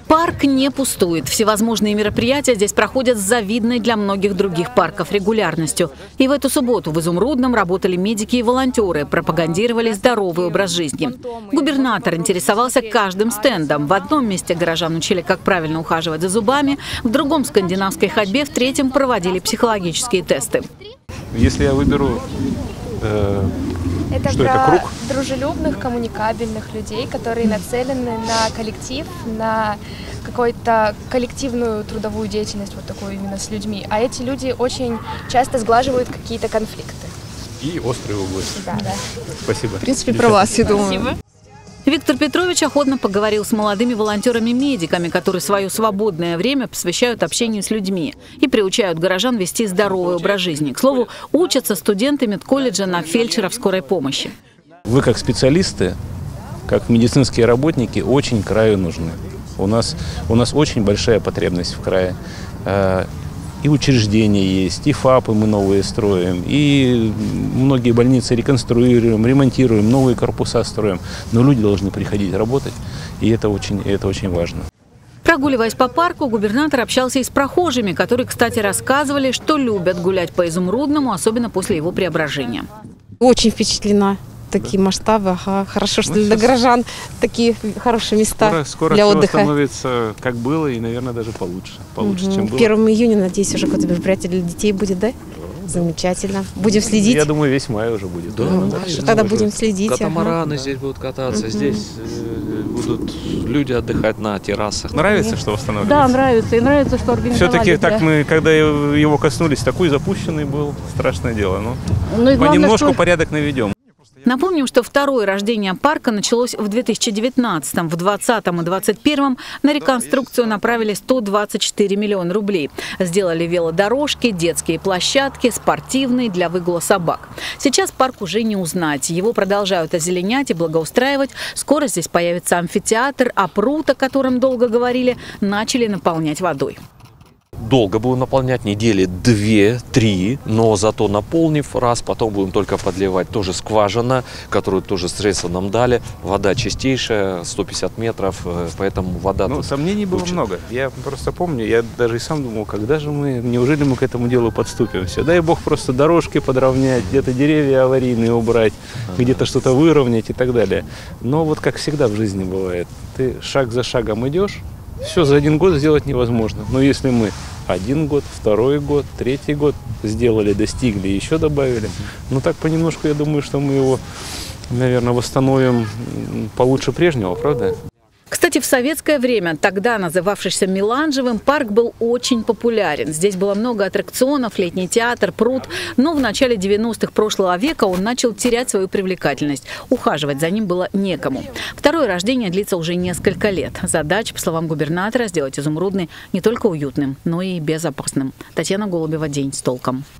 Парк не пустует. Всевозможные мероприятия здесь проходят с завидной для многих других парков регулярностью. И в эту субботу в Изумрудном работали медики и волонтеры, пропагандировали здоровый образ жизни. Губернатор интересовался каждым стендом. В одном месте горожан учили, как правильно ухаживать за зубами, в другом – скандинавской ходьбе, в третьем проводили психологические тесты. Если я выберу, Это что про это круг? дружелюбных, коммуникабельных людей, которые нацелены на коллектив, на какую-то коллективную трудовую деятельность, вот такую именно с людьми. А эти люди очень часто сглаживают какие-то конфликты. И острые углы. Да. Спасибо. В принципе, про вас, я думаю. Виктор Петрович охотно поговорил с молодыми волонтерами-медиками, которые свое свободное время посвящают общению с людьми и приучают горожан вести здоровый образ жизни. К слову, учатся студенты медколледжа на фельдшеров скорой помощи. Вы как специалисты, как медицинские работники, очень краю нужны. У нас очень большая потребность в крае. И учреждения есть, и ФАПы мы новые строим, и многие больницы реконструируем, ремонтируем, новые корпуса строим. Но люди должны приходить работать, и это очень важно. Прогуливаясь по парку, губернатор общался и с прохожими, которые, кстати, рассказывали, что любят гулять по Изумрудному, особенно после его преображения. Очень впечатлена. Такие масштабы, хорошо, что для горожан такие хорошие места Скоро для все отдыха. становится, как было, и, наверное, даже получше, чем было. 1 июня, надеюсь, уже какое-то мероприятие для детей будет, да? Замечательно. Будем следить. Я думаю, весь май уже будет. Хорошо, тогда будем следить. Катамараны здесь будут кататься, здесь будут люди отдыхать на террасах. Нравится, что восстановились? Да, нравится. И нравится, что организовали. Все-таки так мы, когда его коснулись, такой запущенный был, страшное дело. Но Ну и главное, понемножку что... порядок наведем. Напомним, что второе рождение парка началось в 2019-м. В 2020 и 2021 на реконструкцию направили 124 миллиона рублей. Сделали велодорожки, детские площадки, спортивные для выгула собак. Сейчас парк уже не узнать. Его продолжают озеленять и благоустраивать. Скоро здесь появится амфитеатр, а пруд, о котором долго говорили, начали наполнять водой. Долго будем наполнять, недели 2-3, но зато наполнив раз, потом будем только подливать. Тоже скважина, которую тоже средства нам дали. Вода чистейшая, 150 метров, поэтому вода... Ну, сомнений было много. Я просто помню, я даже и сам думал, неужели мы к этому делу подступимся? Дай бог просто дорожки подровнять, где-то деревья аварийные убрать, где-то что-то выровнять и так далее. Но вот как всегда в жизни бывает, ты шаг за шагом идешь, все за один год сделать невозможно. Но если мы 1 год, 2 год, 3 год сделали, достигли, еще добавили, ну так понемножку, я думаю, что мы его, наверное, восстановим получше прежнего, правда? Кстати, в советское время, тогда называвшийся Меланжевым, парк был очень популярен. Здесь было много аттракционов, летний театр, пруд. Но в начале 90-х прошлого века он начал терять свою привлекательность. Ухаживать за ним было некому. Второе рождение длится уже несколько лет. Задача, по словам губернатора, сделать Изумрудный не только уютным, но и безопасным. Татьяна Голубева, «День с толком».